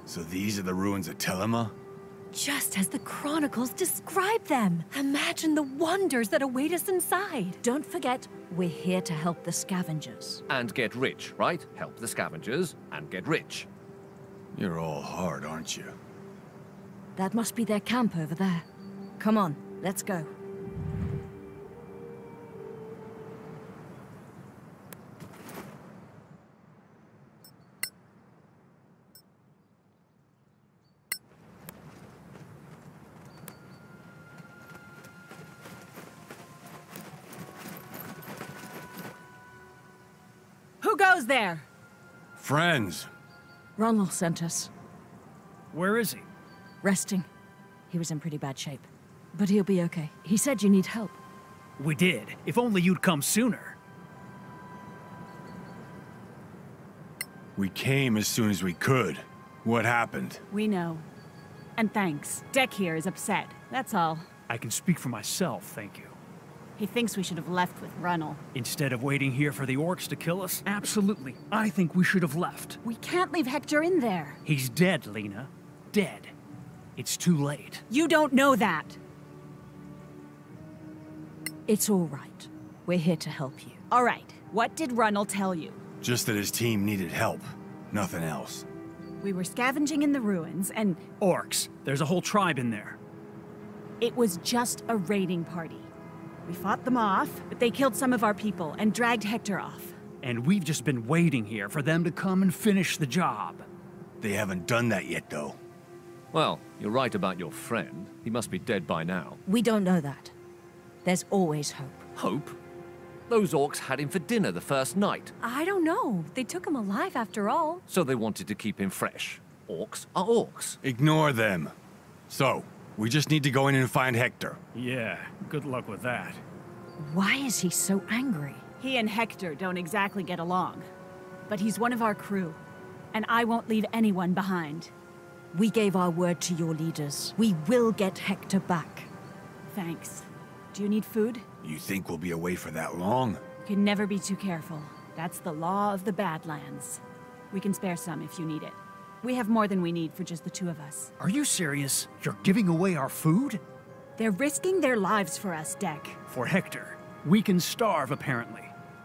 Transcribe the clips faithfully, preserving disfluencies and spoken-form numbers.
So these are the ruins of Telema? Just as the chronicles describe them. Imagine the wonders that await us inside. Don't forget, we're here to help the scavengers. And get rich, right? Help the scavengers and get rich. You're all hard, aren't you? That must be their camp over there. Come on, let's go. Who goes there? Friends. Ronald sent us. Where is he? Resting. He was in pretty bad shape. But he'll be okay. He said you need help. We did. If only you'd come sooner. We came as soon as we could. What happened? We know. And thanks. Deck here is upset. That's all. I can speak for myself, thank you. He thinks we should have left with Runnel. Instead of waiting here for the orcs to kill us? Absolutely. I think we should have left. We can't leave Hector in there. He's dead, Lena. Dead. It's too late. You don't know that. It's all right. We're here to help you. All right. What did Runnel tell you? Just that his team needed help. Nothing else. We were scavenging in the ruins, and... Orcs. There's a whole tribe in there. It was just a raiding party. We fought them off, but they killed some of our people and dragged Hector off. And we've just been waiting here for them to come and finish the job. They haven't done that yet, though. Well, you're right about your friend. He must be dead by now. We don't know that. There's always hope. Hope? Those orcs had him for dinner the first night. I don't know. They took him alive after all. So they wanted to keep him fresh. Orcs are orcs. Ignore them. So, we just need to go in and find Hector. Yeah, good luck with that. Why is he so angry? He and Hector don't exactly get along. But he's one of our crew, and I won't leave anyone behind. We gave our word to your leaders. We will get Hector back. Thanks. Do you need food? You think we'll be away for that long? You can never be too careful. That's the law of the Badlands. We can spare some if you need it. We have more than we need for just the two of us. Are you serious? You're giving away our food? They're risking their lives for us, Deck. For Hector. We can starve, apparently.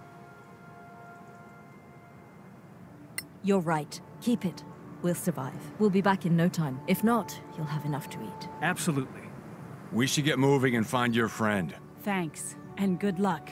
You're right. Keep it. We'll survive. We'll be back in no time. If not, you'll have enough to eat. Absolutely. We should get moving and find your friend. Thanks, and good luck.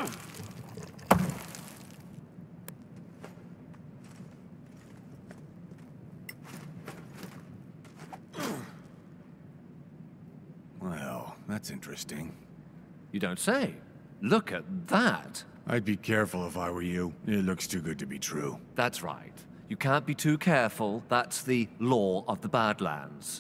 Well, that's interesting. You don't say. Look at that. I'd be careful if I were you. It looks too good to be true. That's right. You can't be too careful. That's the law of the Badlands.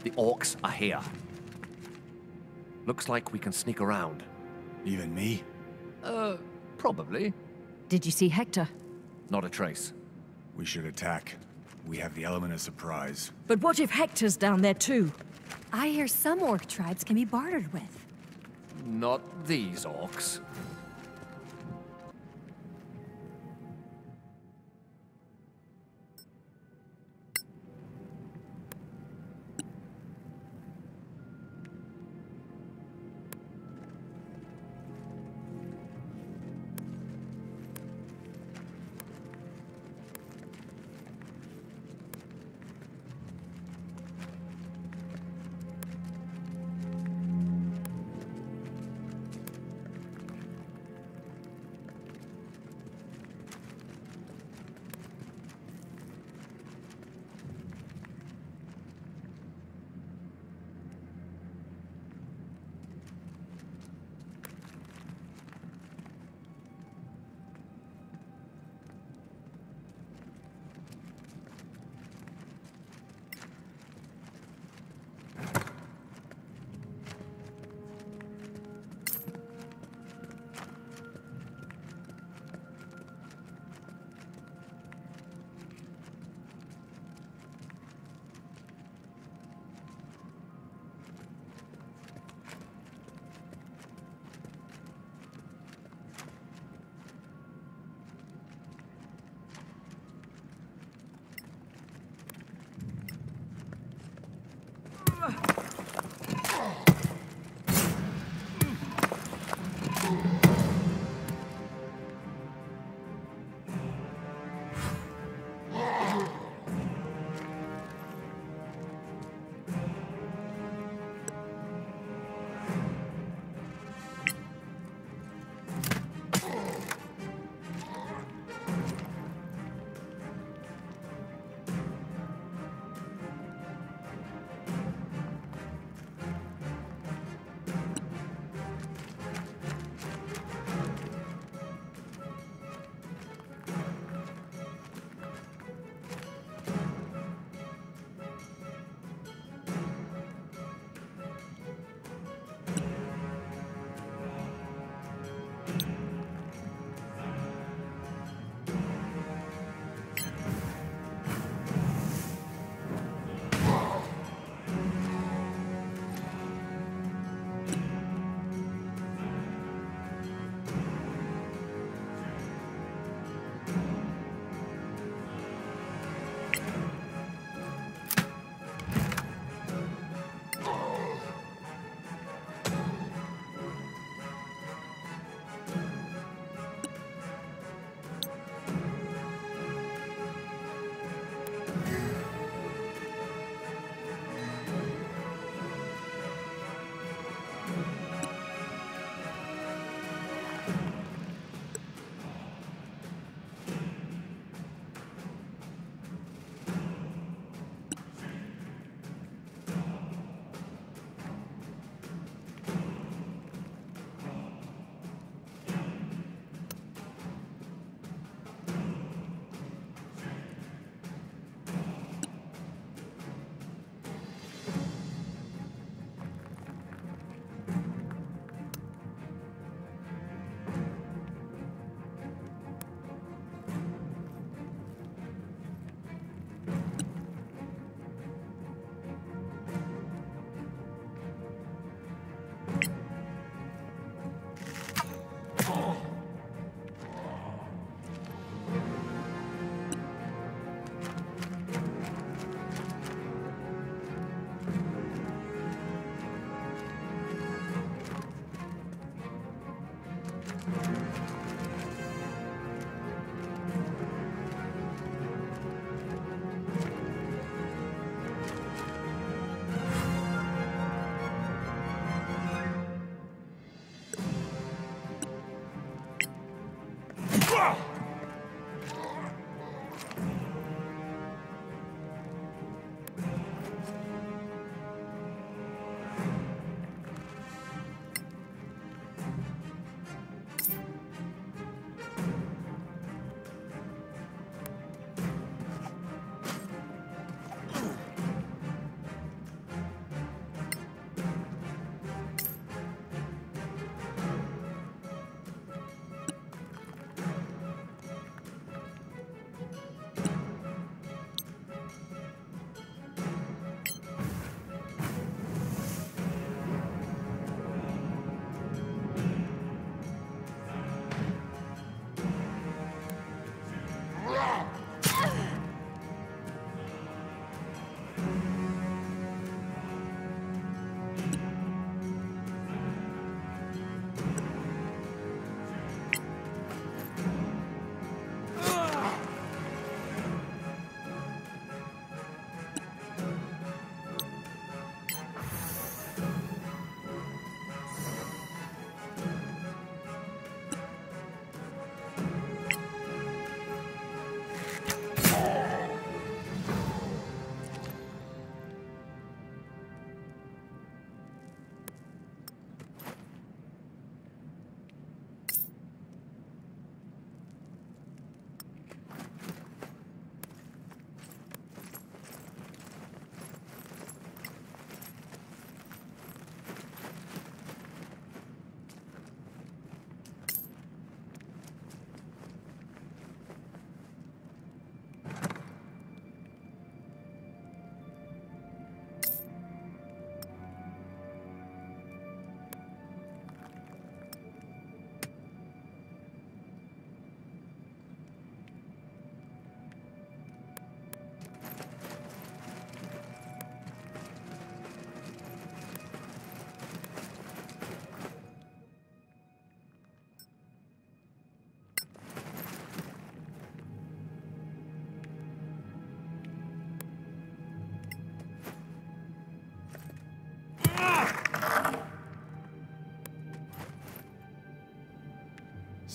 The orcs are here. Looks like we can sneak around. Even me? Uh, probably. Did you see Hector? Not a trace. We should attack. We have the element of surprise. But what if Hector's down there too? I hear some orc tribes can be bartered with. Not these orcs.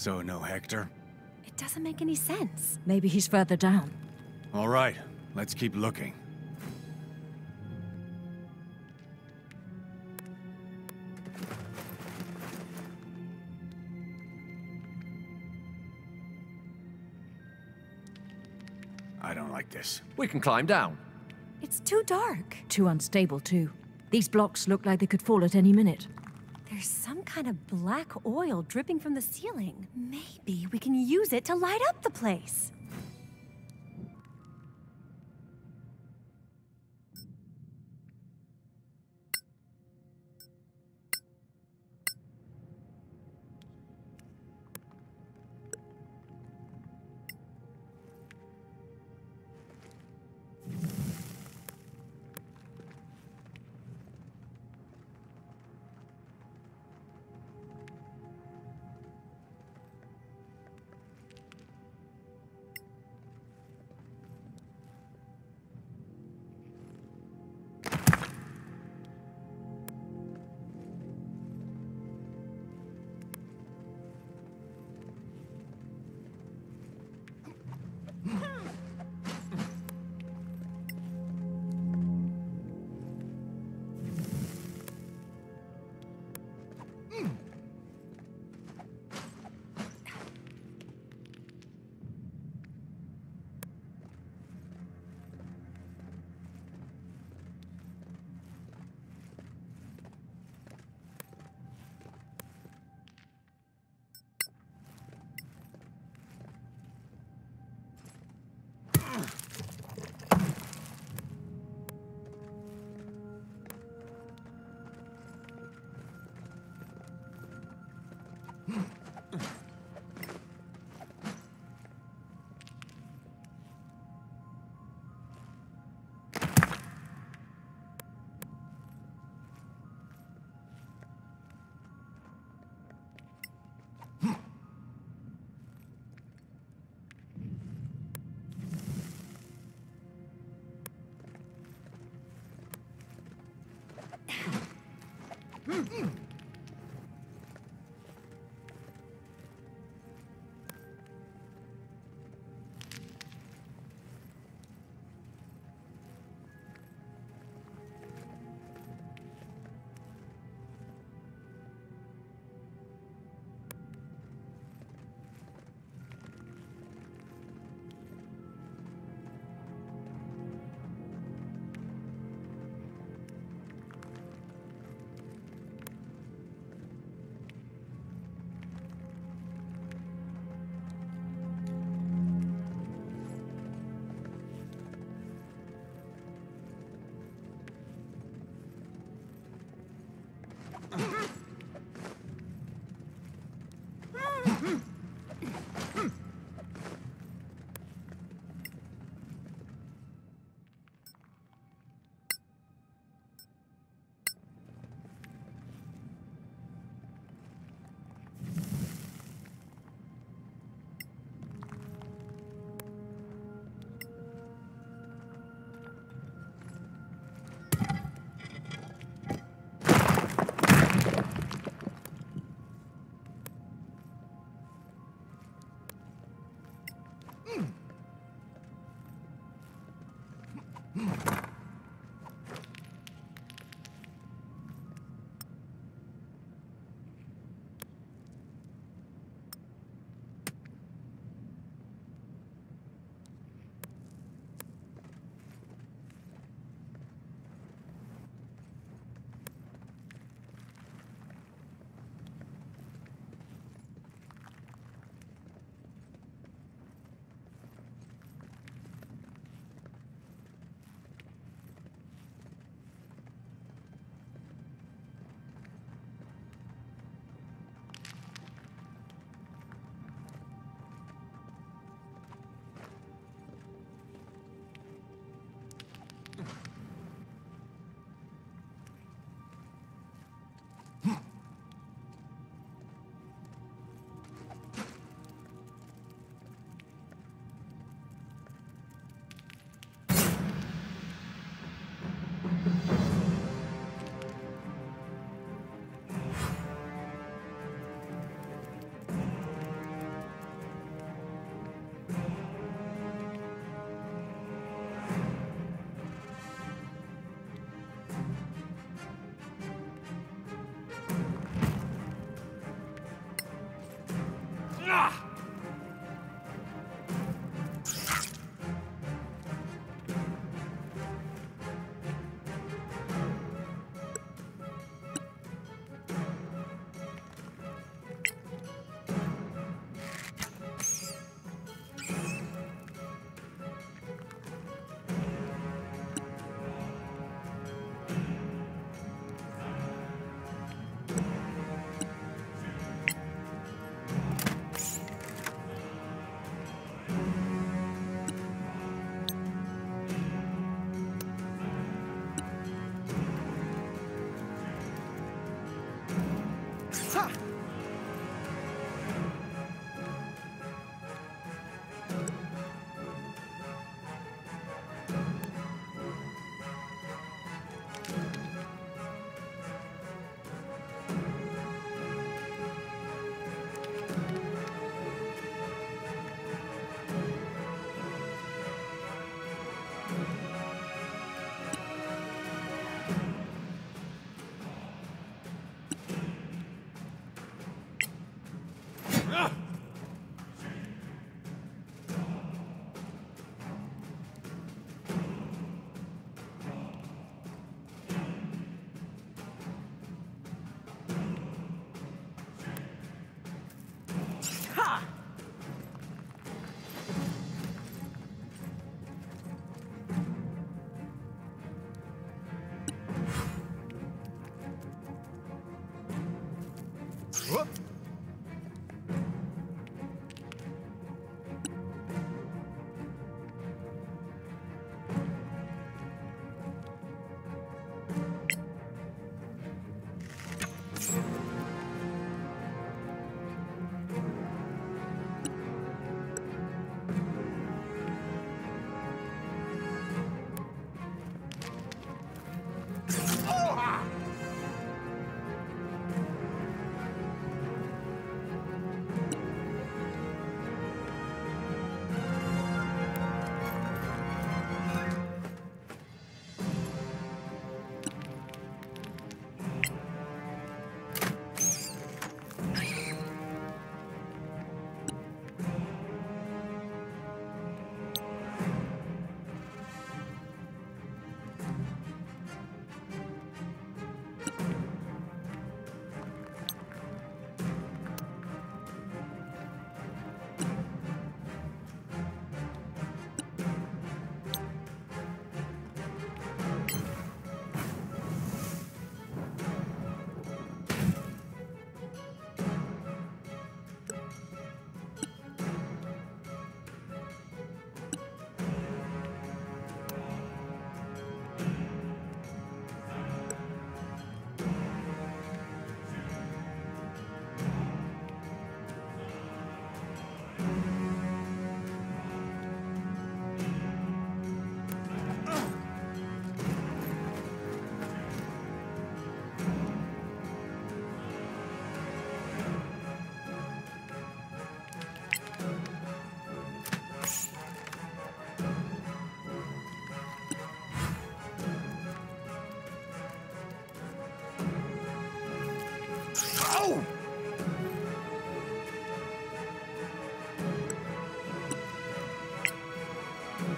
So no Hector? It doesn't make any sense. Maybe he's further down. All right, let's keep looking. I don't like this. We can climb down. It's too dark. Too unstable, too. These blocks look like they could fall at any minute. There's some kind of black oil dripping from the ceiling. Maybe we can use it to light up the place.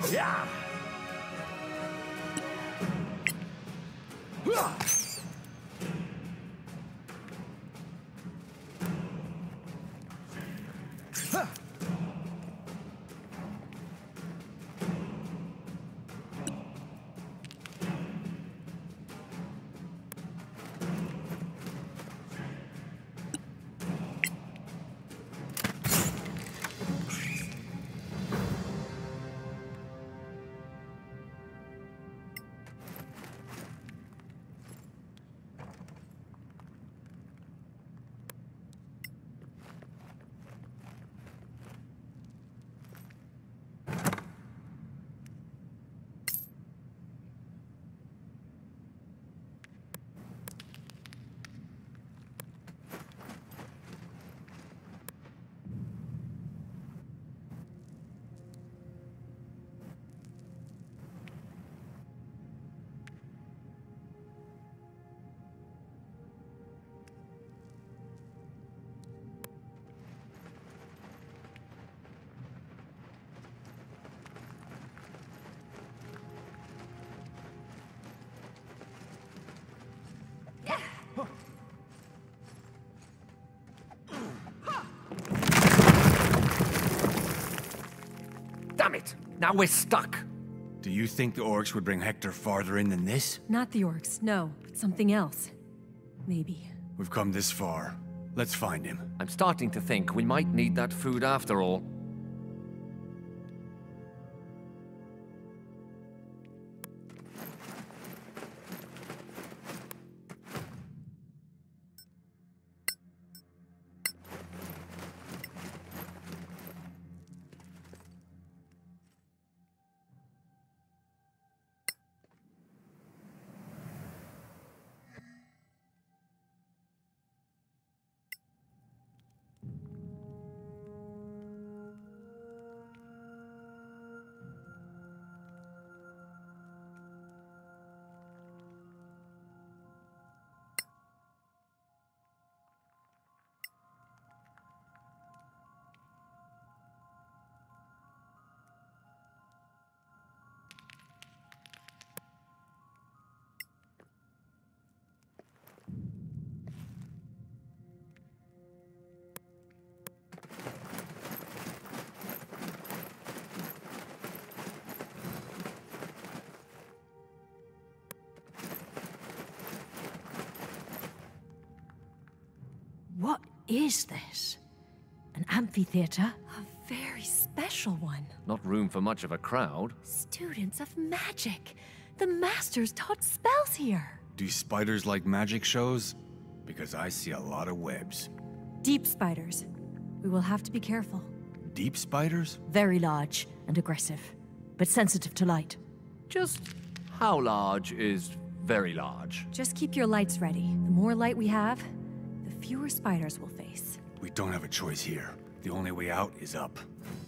Damn it! Now we're stuck! Do you think the orcs would bring Hector farther in than this? Not the orcs, no. But something else. Maybe. We've come this far. Let's find him. I'm starting to think we might need that food after all. What is this? An amphitheater? A very special one. Not room for much of a crowd. Students of magic. The masters taught spells here. Do spiders like magic shows? Because I see a lot of webs. Deep spiders. We will have to be careful. Deep spiders? Very large and aggressive, but sensitive to light. Just how large is very large? Just keep your lights ready. The more light we have, the fewer spiders we'll face. We don't have a choice here. The only way out is up.